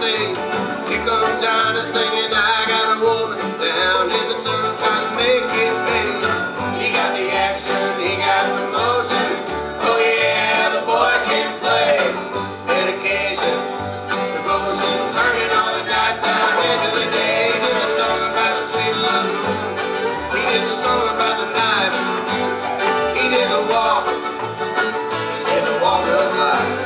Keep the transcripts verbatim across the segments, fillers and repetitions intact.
say. Here comes Johnny singing, I got a woman down in the tunnel trying to make it pay. He got the action, he got the motion. Oh yeah, the boy can play. Dedication, devotion, turning all the nighttime into the day. He did a song about a sweet love moon. He did a song about the knife. He did the walk, did the walk of life.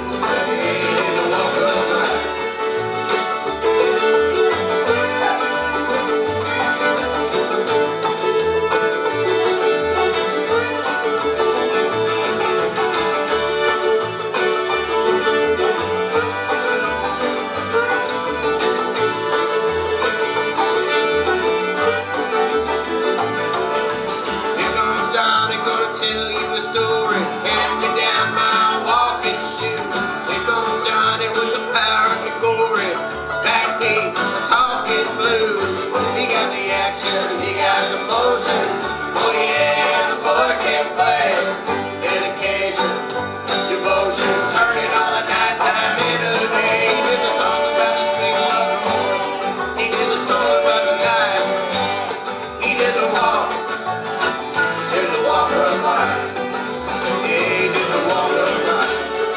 Tell you a story, hand me down my walking shoe. Here comes Johnny with the power and the glory, backbeat, talking blues. He got the action, he got the motion. Oh yeah, the boy can play. Dedication, devotion, turning all the nighttime into the day. He did the song about the sweet love of morning. He did the song about the night. He did the walk. Did the walk of life. He did the walk of life.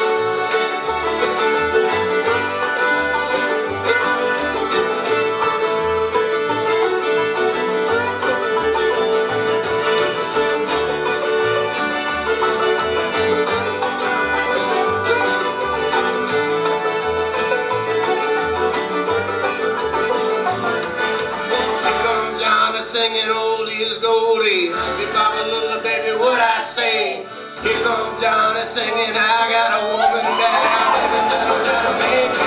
Here comes Johnny singing oldies goldies. Big Baba little baby, what I say. Here comes Johnny singing, I got a woman down in the tunnel trying to make